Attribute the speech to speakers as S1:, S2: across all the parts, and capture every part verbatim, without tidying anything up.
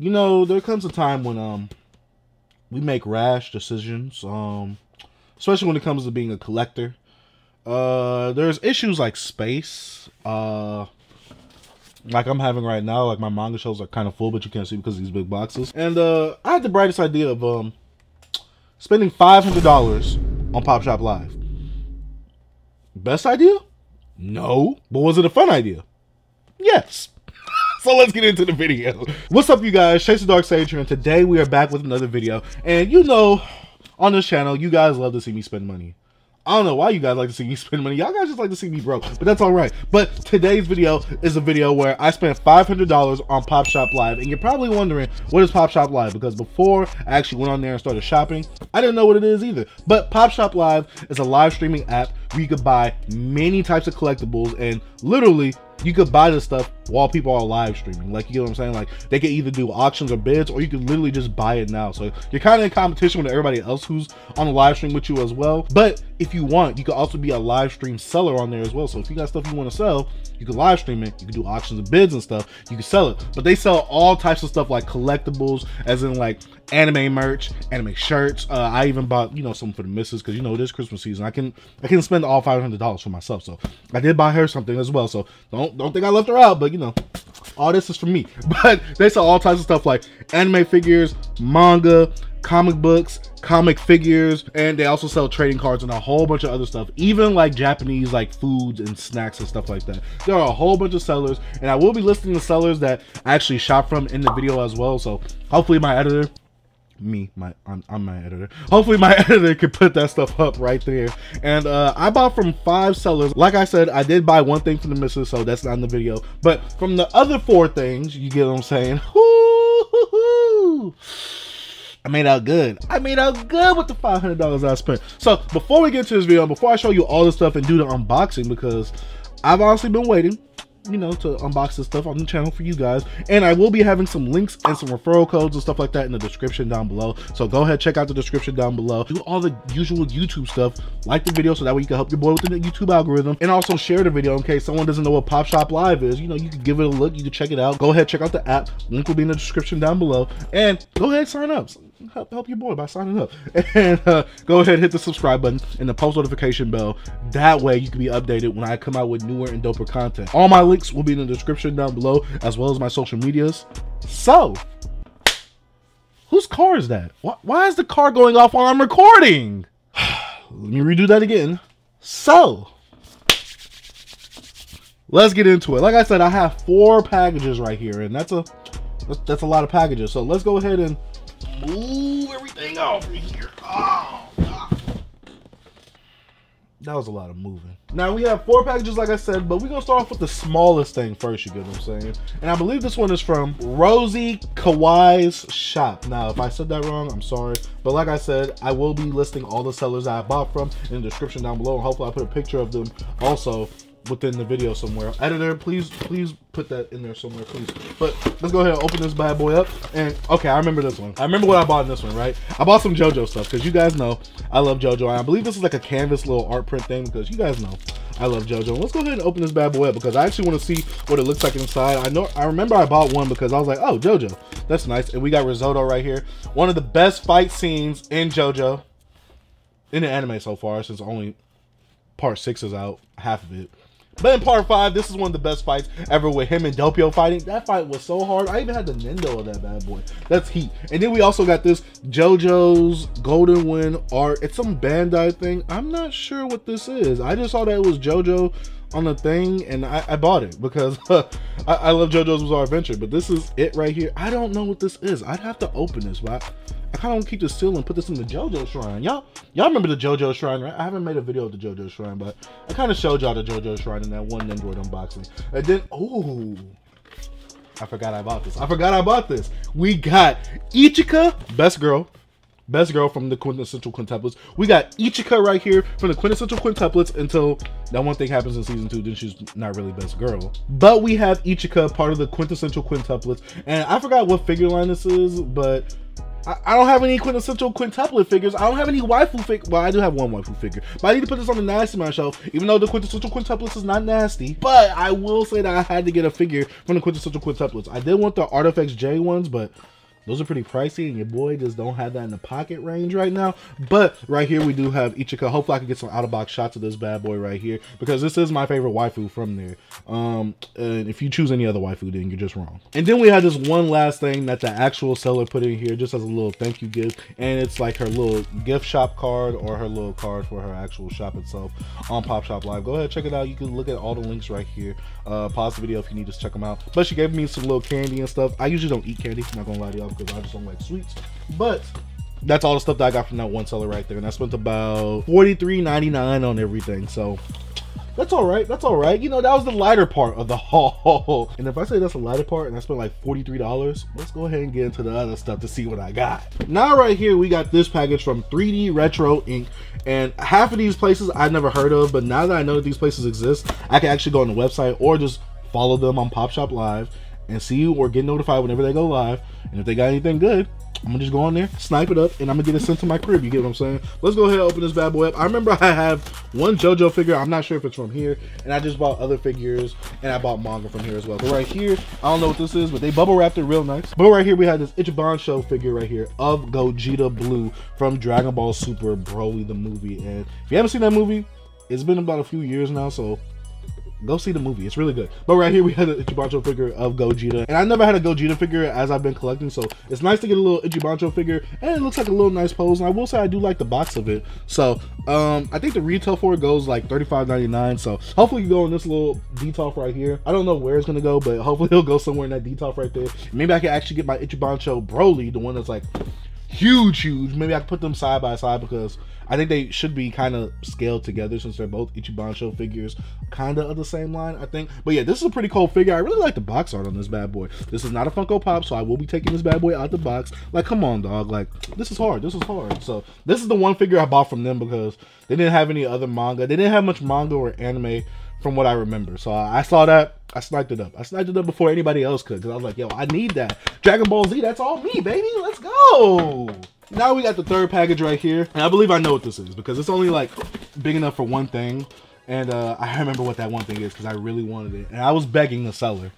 S1: you know, there comes a time when um we make rash decisions, um, especially when it comes to being a collector. Uh, there's issues like space, uh, like I'm having right now. Like my manga shelves are kind of full, but you can't see because of these big boxes. And uh, I had the brightest idea of um spending five hundred dollars on Pop Shop Live. Best idea? No. But was it a fun idea? Yes. So let's get into the video. What's up, you guys? Chase the Dark Sage here, and today we are back with another video. And you know, on this channel, you guys love to see me spend money. I don't know why you guys like to see me spend money. Y'all guys just like to see me broke, but that's all right. But today's video is a video where I spent five hundred dollars on Pop Shop Live, and you're probably wondering, what is Pop Shop Live? Because before I actually went on there and started shopping, I didn't know what it is either. But Pop Shop Live is a live streaming app where you could buy many types of collectibles, and literally, you could buy this stuff while people are live streaming. Like, you know what I'm saying? Like, they could either do auctions or bids, or you could literally just buy it now. So you're kind of in competition with everybody else who's on the live stream with you as well. But if you want, you could also be a live stream seller on there as well. So if you got stuff you want to sell, you can live stream it. You can do auctions and bids and stuff. You can sell it. But they sell all types of stuff like collectibles, as in like anime merch, anime shirts. Uh, I even bought, you know, some for the missus, because you know it is Christmas season. I can I can spend all five hundred dollars for myself. So I did buy her something as well. So don't don't think I left her out. But you know, all this is for me. But they sell all types of stuff like anime figures, manga, comic books, comic figures, and they also sell trading cards and a whole bunch of other stuff, even like Japanese like foods and snacks and stuff like that. There are a whole bunch of sellers, and I will be listing the sellers that I actually shop from in the video as well. So hopefully my editor me my I'm, I'm my editor hopefully my editor could put that stuff up right there. And uh I bought from five sellers. Like I said, I did buy one thing from the missus, so that's not in the video, but from the other four things, you get what I'm saying, woo-hoo-hoo, I made out good. I made out good with the five hundred dollars I spent. So before we get to this video, before I show you all the stuff and do the unboxing, because I've honestly been waiting, you know, to unbox this stuff on the channel for you guys, and I will be having some links and some referral codes and stuff like that in the description down below. So go ahead, check out the description down below. Do all the usual YouTube stuff, like the video so that way you can help your boy with the YouTube algorithm, and also share the video in case someone doesn't know what Pop Shop Live is. You know, you can give it a look, you can check it out. Go ahead, check out the app, link will be in the description down below, and go ahead, sign up. Help, help your boy by signing up, and uh, go ahead, hit the subscribe button and the post notification bell. That way you can be updated when I come out with newer and doper content. All my links will be in the description down below, as well as my social medias. So, whose car is that? Why, why is the car going off while I'm recording? Let me redo that again. So, let's get into it. Like I said, I have four packages right here, and that's a that's, that's a lot of packages. So let's go ahead and move everything over here. Oh, God. That was a lot of moving. Now we have four packages, like I said, but we're gonna start off with the smallest thing first, you get what I'm saying? And I believe this one is from Rosie Kawaii's shop. Now, if I said that wrong, I'm sorry. But like I said, I will be listing all the sellers I bought from in the description down below, and hopefully I'll put a picture of them also within the video somewhere. Editor, please please put that in there somewhere, please. But let's go ahead and open this bad boy up. And okay, I remember this one. I remember what I bought in this one, right? I bought some JoJo stuff, because you guys know I love JoJo, and I believe this is like a canvas little art print thing, because you guys know I love JoJo. And let's go ahead and open this bad boy up, because I actually want to see what it looks like inside. I know I remember I bought one because I was like, oh, JoJo, that's nice. And we got Risotto right here, one of the best fight scenes in JoJo in the anime so far, since only part six is out, half of it. But in part five, this is one of the best fights ever with him and Doppio fighting. That fight was so hard. I even had the Nendo of that bad boy. That's heat. And then we also got this JoJo's Golden Wind art. It's some Bandai thing. I'm not sure what this is. I just saw that it was JoJo on the thing, and I, I bought it because uh, I, I love JoJo's Bizarre Adventure. But this is it right here. I don't know what this is. I'd have to open this, but I, I kind of want to keep this still and put this in the JoJo Shrine. Y'all y'all remember the JoJo Shrine, right? I haven't made a video of the JoJo Shrine, but I kind of showed y'all the JoJo Shrine in that one Nendoroid unboxing. And then, ooh, I forgot I bought this. I forgot I bought this. We got Ichika, best girl. Best girl from the Quintessential Quintuplets. We got Ichika right here from the Quintessential Quintuplets until that one thing happens in season two, then she's not really best girl. But we have Ichika, part of the Quintessential Quintuplets. And I forgot what figure line this is, but I, I don't have any Quintessential Quintuplet figures. I don't have any waifu figure. Well, I do have one waifu figure, but I need to put this on the Nasty Man shelf, even though the Quintessential Quintuplets is not nasty. But I will say that I had to get a figure from the Quintessential Quintuplets. I did want the Artifacts J ones, but Those are pretty pricey, and your boy just don't have that in the pocket range right now. But right here we do have Ichika. Hopefully I can get some out of box shots of this bad boy right here, because this is my favorite waifu from there. Um, and if you choose any other waifu, then you're just wrong. And then we have this one last thing that the actual seller put in here, just as a little thank you gift, and it's like her little gift shop card or her little card for her actual shop itself on Pop Shop Live. Go ahead, check it out. You can look at all the links right here. Uh, pause the video if you need to check them out. But she gave me some little candy and stuff. I usually don't eat candy, I'm not gonna lie to y'all, because I just don't like sweets. But that's all the stuff that I got from that one seller right there, and I spent about forty-three ninety-nine on everything. So that's all right. That's all right. You know, that was the lighter part of the haul. And if I say that's the lighter part and I spent like forty-three dollars, let's go ahead and get into the other stuff to see what I got. Now right here, we got this package from three D Retro Incorporated. And half of these places I've never heard of, but now that I know that these places exist, I can actually go on the website or just follow them on Pop Shop Live and see or get notified whenever they go live. And if they got anything good, I'm gonna just go on there, snipe it up, and I'm gonna get it sent to my crib. You get what I'm saying? Let's go ahead and open this bad boy up. I remember I have one JoJo figure. I'm not sure if it's from here, and I just bought other figures, and I bought manga from here as well. But right here, I don't know what this is, but they bubble wrapped it real nice. But right here, we have this Ichiban Show figure right here of Gogeta Blue from Dragon Ball Super Broly the movie. And if you haven't seen that movie, it's been about a few years now, so go see the movie. It's really good. But right here we had an Ichibancho figure of Gogeta, and I never had a Gogeta figure as I've been collecting, so it's nice to get a little Ichibancho figure, and it looks like a little nice pose. And I will say I do like the box of it. So um I think the retail for it goes like thirty-five ninety-nine. So hopefully you go in this little detolf right here. I don't know where it's gonna go, but hopefully it'll go somewhere in that detolf right there. Maybe I can actually get my Ichibancho Broly, the one that's like huge huge. Maybe I can put them side by side, because I think they should be kind of scaled together, since they're both Ichibancho figures, kind of of the same line, I think. But yeah, this is a pretty cool figure. I really like the box art on this bad boy. This is not a Funko Pop, so I will be taking this bad boy out the box. Like, come on, dog. Like, this is hard. This is hard. So this is the one figure I bought from them, because they didn't have any other manga. They didn't have much manga or anime from what I remember. So I saw that. I sniped it up. I sniped it up before anybody else could, because I was like, yo, I need that. Dragon Ball Z, that's all me, baby. Let's go. Now we got the third package right here, and I believe I know what this is, because it's only like big enough for one thing, and uh, I remember what that one thing is, because I really wanted it, and I was begging the seller.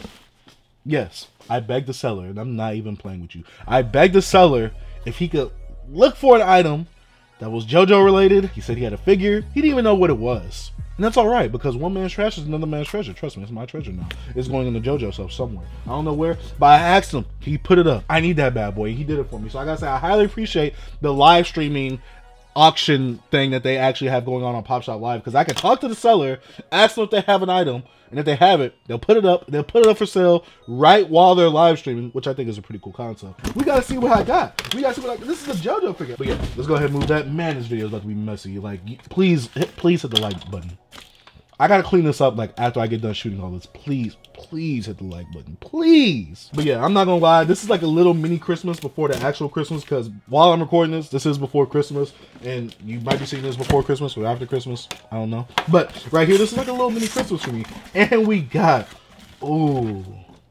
S1: Yes, I begged the seller, and I'm not even playing with you. I begged the seller if he could look for an item that was JoJo related. He said he had a figure. He didn't even know what it was. And that's all right, because one man's trash is another man's treasure. Trust me, it's my treasure now. It's going in the JoJo stuff somewhere. I don't know where, but I asked him. He put it up. I need that bad boy. He did it for me. So I gotta say, I highly appreciate the live streaming auction thing that they actually have going on on Pop Shop Live, because I can talk to the seller, ask them if they have an item, and if they have it, they'll put it up. They'll put it up for sale right while they're live streaming, which I think is a pretty cool concept. We gotta see what I got. We gotta see what I got. This is a JoJo figure. But yeah, let's go ahead and move that. Man, this video is about to be messy. Like, please, hit, please hit the like button. I gotta clean this up like after I get done shooting all this. Please, please hit the like button, please. But yeah, I'm not gonna lie, this is like a little mini Christmas before the actual Christmas, because while I'm recording this, this is before Christmas, and you might be seeing this before Christmas or after Christmas, I don't know. But right here, this is like a little mini Christmas for me. And we got, ooh,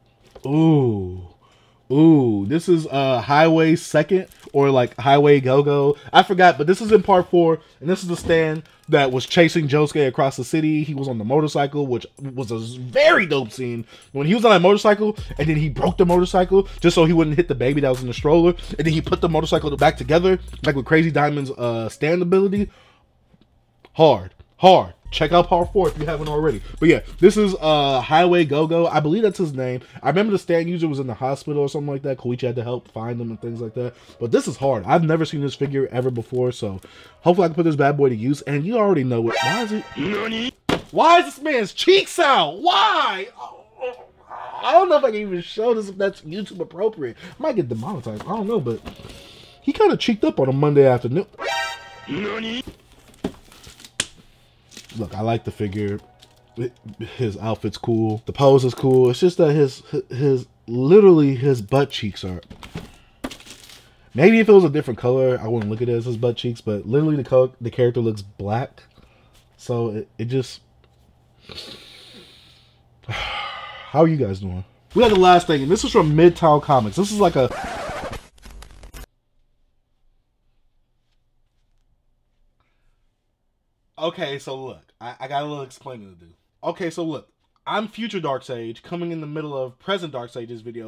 S1: ooh, ooh, this is uh Highway Second, or like Highway Go-Go. I forgot, but this is in part four, and this is the stand that was chasing Josuke across the city. He was on the motorcycle, which was a very dope scene. When he was on that motorcycle, and then he broke the motorcycle just so he wouldn't hit the baby that was in the stroller, and then he put the motorcycle back together, like with Crazy Diamond's uh, stand ability. Hard, hard. Check out part four if you haven't already. But yeah, this is uh, Highway Go-Go. I believe that's his name. I remember the stand user was in the hospital or something like that. Koichi had to help find him and things like that. But this is hard. I've never seen this figure ever before, so hopefully I can put this bad boy to use. And you already know it. Why is it? Nani? Why is this man's cheeks out? Why? Oh, I don't know if I can even show this, if that's YouTube appropriate. I might get demonetized. I don't know, but he kind of cheeked up on a Monday afternoon. Nani? Look, I like the figure. His outfit's cool. The pose is cool. It's just that his, his, literally his butt cheeks are. Maybe if it was a different color, I wouldn't look at it as his butt cheeks. But literally, the color, the character looks black, so it, it just. How are you guys doing? We have the last thing, and this is from Midtown Comics. This is like a. Okay, so look, I, I got a little explaining to do. Okay, so look, I'm future Darkseid, coming in the middle of present Darkseid's video,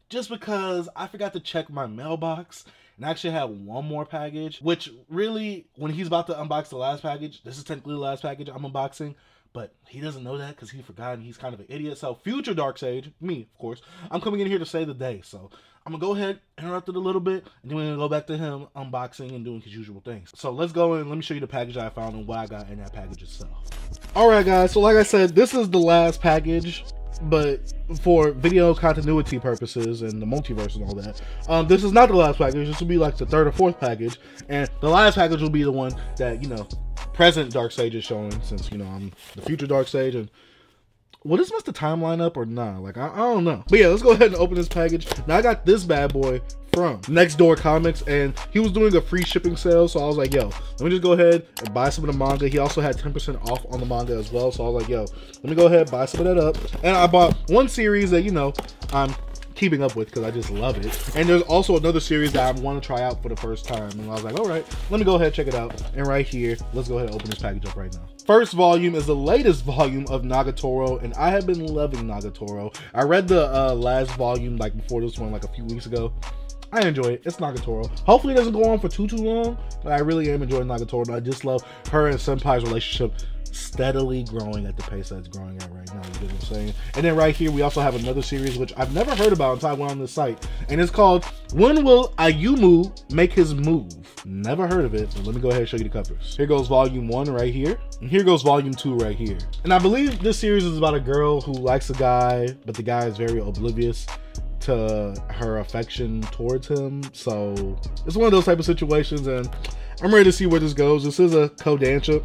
S1: just because I forgot to check my mailbox and I actually have one more package, which really, when he's about to unbox the last package, this is technically the last package I'm unboxing, but he doesn't know that because he forgot and he's kind of an idiot. So future Darkseid, me, of course, I'm coming in here to save the day. So I'm going to go ahead, interrupt it a little bit, and then we're going to go back to him unboxing and doing his usual things. So let's go and let me show you the package I found and what I got in that package itself. All right, guys. So like I said, this is the last package, but for video continuity purposes and the multiverse and all that, um, this is not the last package. This will be like the third or fourth package, and the last package will be the one that, you know, present Darkseid is showing, since, you know, I'm the future Darkseid. And will this mess the timeline up or not? Like, I, I don't know. But yeah, let's go ahead and open this package. Now I got this bad boy from Next Door Comics, and he was doing a free shipping sale, so I was like, yo, let me just go ahead and buy some of the manga. He also had ten percent off on the manga as well, so I was like, yo, let me go ahead, buy some of that up. And I bought one series that, you know, I'm keeping up with because I just love it. And there's also another series that I want to try out for the first time, and I was like, all right, let me go ahead and check it out. And right here, let's go ahead and open this package up right now. First volume is the latest volume of Nagatoro, and I have been loving Nagatoro. I read the uh, last volume like before this one, like a few weeks ago. I enjoy it. It's Nagatoro. Hopefully it doesn't go on for too too long, but I really am enjoying Nagatoro, and I just love her and Senpai's relationship steadily growing at the pace that it's growing at right now. You get what I'm saying? And then right here we also have another series which I've never heard about until I went on this site, and it's called When Will Ayumu Make His Move? Never heard of it, but let me go ahead and show you the covers. Here goes volume one right here, and here goes volume two right here. And I believe this series is about a girl who likes a guy, but the guy is very oblivious to her affection towards him. So it's one of those type of situations, and I'm ready to see where this goes. This is a Kodansha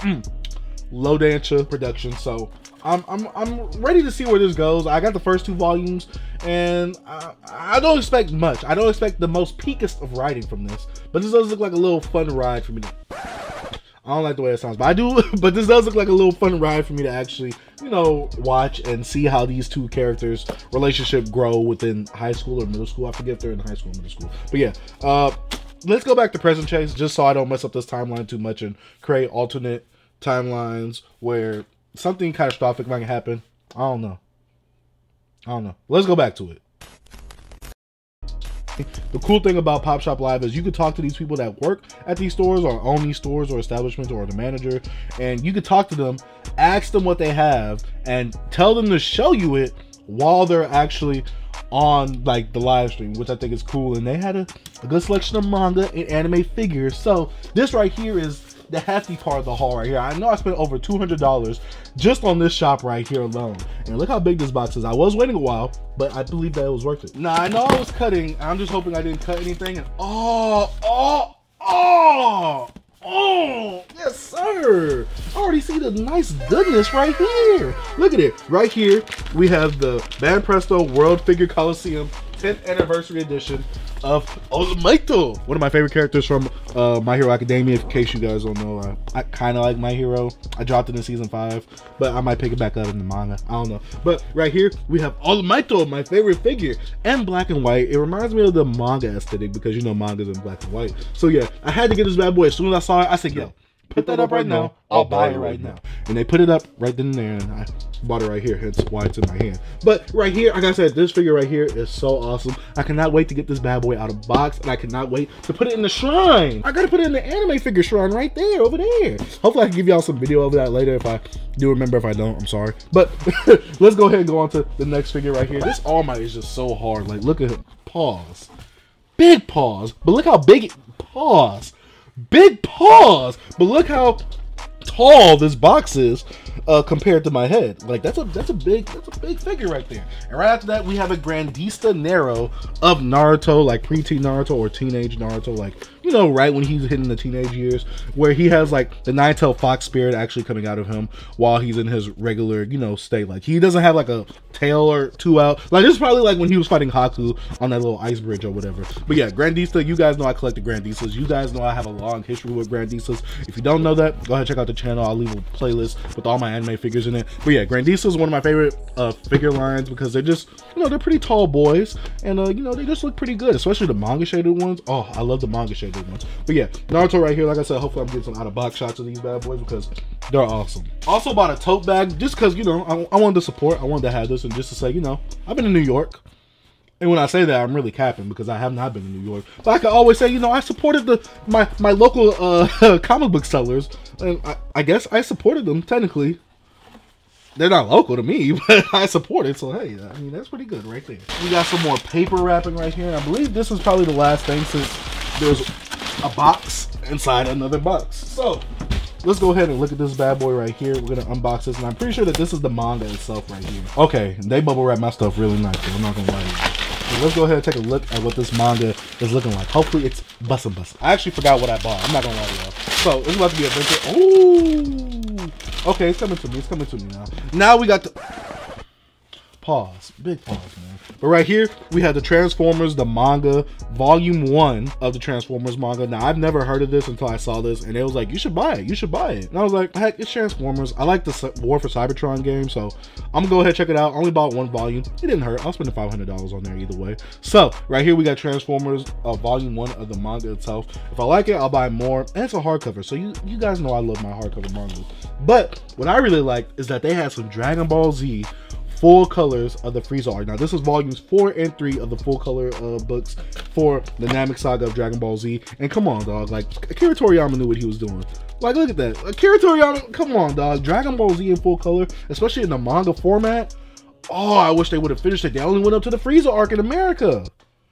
S1: Lodansha production, so I'm, I'm I'm ready to see where this goes. I got the first two volumes, and I, I don't expect much. I don't expect the most peakest of writing from this, but this does look like a little fun ride for me to, I don't like the way it sounds, but I do, but this does look like a little fun ride for me to actually, you know, watch and see how these two characters' relationship grow within high school or middle school. I forget if they're in high school or middle school. But yeah, uh, let's go back to present chase, just so I don't mess up this timeline too much and create alternate timelines where something catastrophic might happen. I don't know. I don't know. Let's go back to it. The cool thing about Pop Shop Live is you can talk to these people that work at these stores or own these stores or establishments, or the manager, and you can talk to them, ask them what they have, and tell them to show you it while they're actually on like the live stream, which I think is cool. And they had a, a good selection of manga and anime figures. So this right here is the hefty part of the haul right here. I know I spent over two hundred dollars just on this shop right here alone. And look how big this box is. I was waiting a while, but I believe that it was worth it. Now, I know I was cutting. I'm just hoping I didn't cut anything. And oh, oh, oh, oh, yes, sir. I already see the nice goodness right here. Look at it. Right here, we have the Banpresto World Figure Coliseum tenth Anniversary Edition of All Might, one of my favorite characters from uh, My Hero Academia. In case you guys don't know, uh, I kind of like My Hero. I dropped it in season five, but I might pick it back up in the manga. I don't know. But right here, we have All Might, my favorite figure, and black and white. It reminds me of the manga aesthetic because, you know, manga's in black and white. So yeah, I had to get this bad boy. As soon as I saw it, I said, yo, put that up right now. I'll buy it right now. And they put it up right then and there, and I bought it right here, hence why it's in my hand. But right here, like I said, this figure right here is so awesome. I cannot wait to get this bad boy out of the box, and I cannot wait to put it in the shrine. I gotta put it in the anime figure shrine right there, over there. Hopefully I can give y'all some video of that later. If I do remember, if I don't, I'm sorry. But let's go ahead and go on to the next figure right here. This All Might is just so hard. Like, look at him. Pause. Big pause. But look how big it, pause. Big pause. But look how tall this box is uh, compared to my head. Like, that's a that's a big that's a big figure right there. And right after that, we have a Grandista Nero of Naruto, like pre-teen Naruto or teenage Naruto, like, you know, right when he's hitting the teenage years, where he has like the nine-tailed fox spirit actually coming out of him while he's in his regular, you know, state. Like, he doesn't have like a tail or two out. Like, this is probably like when he was fighting Haku on that little ice bridge or whatever. But yeah, Grandista, you guys know I collect the Grandistas. You guys know I have a long history with Grandistas. If you don't know that, go ahead and check out the channel. I'll leave a playlist with all my anime figures in it. But yeah, Grandista is one of my favorite uh, figure lines because they're just, you know, they're pretty tall boys, and uh, you know, they just look pretty good, especially the manga shaded ones. Oh, I love the manga shaded ones. But yeah, Naruto right here, like I said, hopefully I'm getting some out of box shots of these bad boys because they're awesome. Also bought a tote bag just because, you know, I, I wanted to support. I wanted to have this, and just to say, you know, I've been in New York. And when I say that, I'm really capping because I have not been to New York. But I can always say, you know, I supported the my my local uh, comic book sellers, and I, I guess I supported them technically. They're not local to me, but I support it. So hey, I mean that's pretty good right there. We got some more paper wrapping right here. I believe this is probably the last thing since there's a box inside another box. So let's go ahead and look at this bad boy right here. We're gonna unbox this, and I'm pretty sure that this is the manga itself right here. Okay, they bubble wrap my stuff really nice, though. I'm not gonna lie to you. So let's go ahead and take a look at what this manga is looking like. Hopefully it's bussin' bussin'. I actually forgot what I bought. I'm not gonna lie to y'all. So it's about to be a adventure. Ooh. Okay, it's coming to me. It's coming to me now. Now we got the pause. Big pause, man. But right here, we have the Transformers, the manga, volume one of the Transformers manga. Now, I've never heard of this until I saw this, and it was like, you should buy it. You should buy it. And I was like, heck, it's Transformers. I like the War for Cybertron game, so I'm gonna go ahead and check it out. I only bought one volume. It didn't hurt. I'll spend five hundred dollars on there either way. So, right here, we got Transformers, uh, volume one of the manga itself. If I like it, I'll buy more. And it's a hardcover, so you, you guys know I love my hardcover mangas. But what I really like is that they had some Dragon Ball Z full colors of the Frieza art. Now this is volumes four and three of the full color uh, books for the Namek Saga of Dragon Ball Z. And come on, dog, like Akira Toriyama knew what he was doing. Like, look at that, Akira Toriyama, come on, dog. Dragon Ball Z in full color, especially in the manga format. Oh, I wish they would have finished it. They only went up to the Frieza arc in America.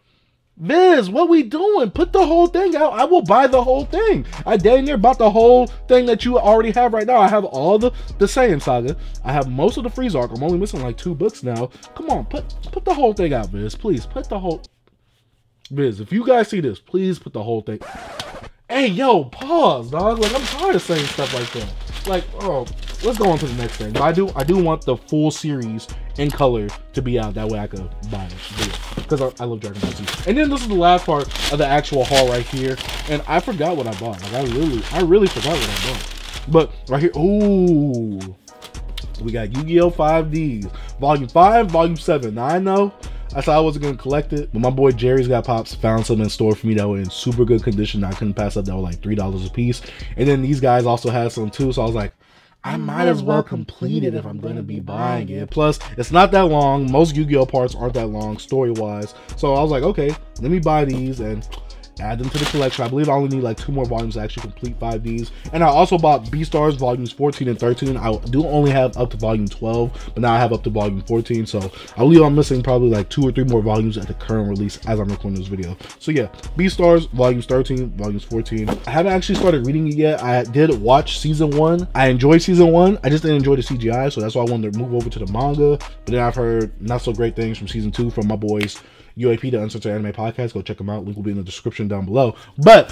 S1: Viz, what we doing? Put the whole thing out. I will buy the whole thing. I dang near bought the whole thing that you already have right now. I have all the the Saiyan Saga. I have most of the Frieza arc. I'm only missing like two books now. Come on, put put the whole thing out, Viz. Please put the whole. Viz, if you guys see this, please put the whole thing. Hey, yo, pause, dog. Like, I'm tired of saying stuff like that. Like, oh, let's go on to the next thing. But I do, I do want the full series in color to be out. That way I could buy it because I, I love Dragon Ball Z. And then this is the last part of the actual haul right here. And I forgot what I bought. Like, I really, I really forgot what I bought. But right here, ooh, we got Yu-Gi-Oh! five Ds, Volume five, Volume seven. Now I know I thought I wasn't gonna collect it, but my boy Jerry's Got Pops found some in store for me that were in super good condition. I couldn't pass up. That were like three dollars a piece. And then these guys also had some too, so I was like, I might as well complete it if I'm gonna be buying it. Plus, it's not that long. Most Yu-Gi-Oh! Parts aren't that long story-wise. So I was like, okay, let me buy these and add them to the collection. I believe I only need like two more volumes to actually complete five Ds. And I also bought Beastars volumes fourteen and thirteen. I do only have up to volume twelve, but now I have up to volume fourteen. So I believe I'm missing probably like two or three more volumes at the current release as I'm recording this video. So yeah, Beastars volumes thirteen, volumes fourteen. I haven't actually started reading it yet. I did watch season one. I enjoyed season one. I just didn't enjoy the C G I, so that's why I wanted to move over to the manga. But then I've heard not so great things from season two from my boys U A P, the Uncensored Anime Podcast. Go check them out. Link will be in the description down below. But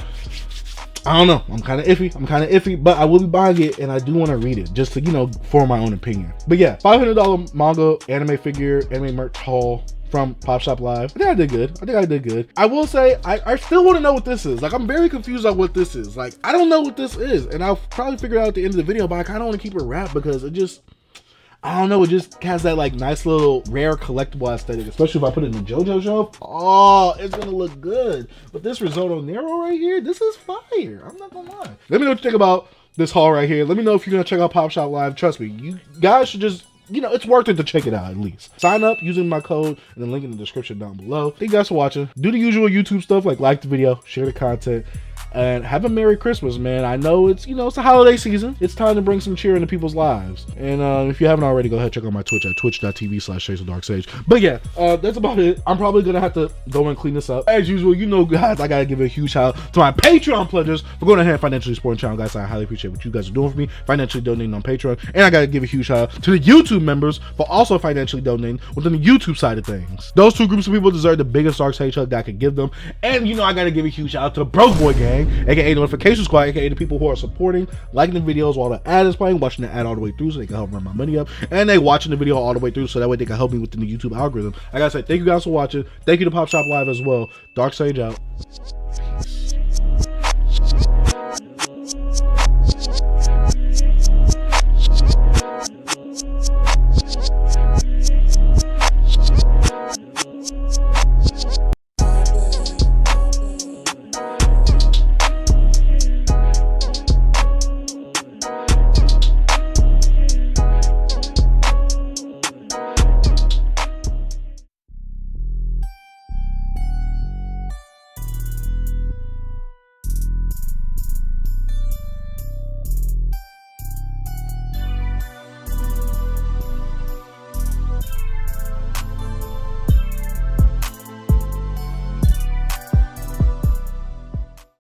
S1: I don't know. I'm kind of iffy. I'm kind of iffy, but I will be buying it, and I do want to read it just to, you know, form my own opinion. But yeah, five hundred dollar manga, anime figure, anime merch haul from Pop Shop Live. I think I did good. I think I did good. I will say, I, I still want to know what this is. Like, I'm very confused on what this is. Like, I don't know what this is, and I'll probably figure it out at the end of the video, but I kind of want to keep it wrapped because it just, I don't know, it just has that like nice little rare collectible aesthetic, especially if I put it in the JoJo shelf. Oh, it's gonna look good. But this Risotto Nero right here, this is fire. I'm not gonna lie. Let me know what you think about this haul right here. Let me know if you're gonna check out Pop Shop Live. Trust me, you guys should just, you know, it's worth it to check it out at least. Sign up using my code and the link in the description down below. Thank you guys for watching. Do the usual YouTube stuff like like the video, share the content, and have a Merry Christmas, man. I know it's, you know, it's the holiday season. It's time to bring some cheer into people's lives. And uh, if you haven't already, go ahead and check out my Twitch at twitch dot t v slash shades of dark sage. But yeah, uh, that's about it. I'm probably gonna have to go and clean this up. As usual, you know, guys, I gotta give a huge shout out to my Patreon pledgers for going ahead and financially supporting channel, guys. I highly appreciate what you guys are doing for me, financially donating on Patreon. And I gotta give a huge shout out to the YouTube members for also financially donating within the YouTube side of things. Those two groups of people deserve the biggest Dark Sage hug that I could give them. And you know, I gotta give a huge shout out to the Broke Boy Gang, aka Notification Squad, aka the people who are supporting, liking the videos while the ad is playing, watching the ad all the way through so they can help run my money up, and they watching the video all the way through so that way they can help me within the YouTube algorithm. I gotta say thank you guys for watching. Thank you to Pop Shop Live as well. Dark Sage out.